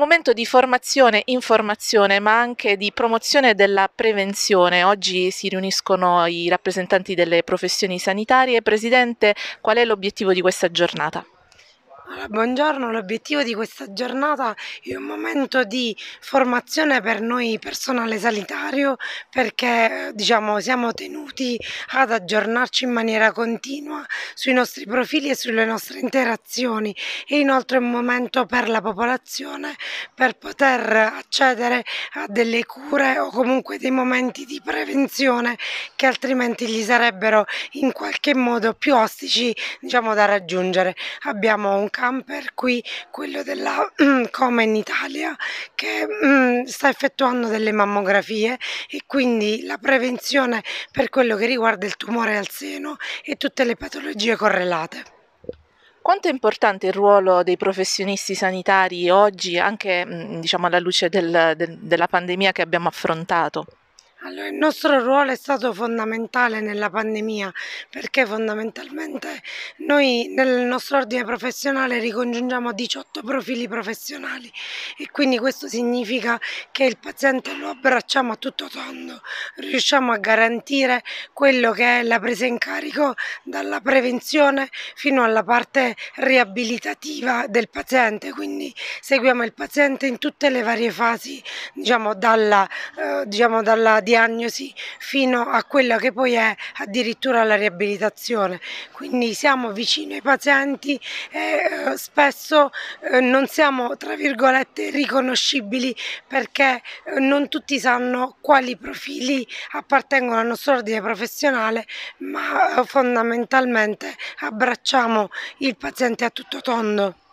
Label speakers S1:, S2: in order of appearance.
S1: momento di formazione, informazione, ma anche di promozione della prevenzione. Oggi si riuniscono i rappresentanti delle professioni sanitarie. Presidente, qual è l'obiettivo di questa giornata?
S2: Allora, buongiorno, l'obiettivo di questa giornata è un momento di formazione per noi personale sanitario perché diciamo siamo tenuti ad aggiornarci in maniera continua sui nostri profili e sulle nostre interazioni e inoltre è un momento per la popolazione per poter accedere a delle cure o comunque dei momenti di prevenzione che altrimenti gli sarebbero in qualche modo più ostici, diciamo, da raggiungere. Abbiamo un camper qui, quello della Coma in Italia, che sta effettuando delle mammografie e quindi la prevenzione per quello che riguarda il tumore al seno e tutte le patologie correlate.
S1: Quanto è importante il ruolo dei professionisti sanitari oggi, anche diciamo alla luce della pandemia che abbiamo affrontato?
S2: Allora, il nostro ruolo è stato fondamentale nella pandemia perché fondamentalmente noi nel nostro ordine professionale ricongiungiamo 18 profili professionali e quindi questo significa che il paziente lo abbracciamo a tutto tondo, riusciamo a garantire quello che è la presa in carico dalla prevenzione fino alla parte riabilitativa del paziente, quindi seguiamo il paziente in tutte le varie fasi, diciamo dalla diagnosi fino a quella che poi è addirittura la riabilitazione. Quindi siamo vicini ai pazienti e spesso non siamo, tra virgolette, riconoscibili perché non tutti sanno quali profili appartengono al nostro ordine professionale, ma fondamentalmente abbracciamo il paziente a tutto tondo.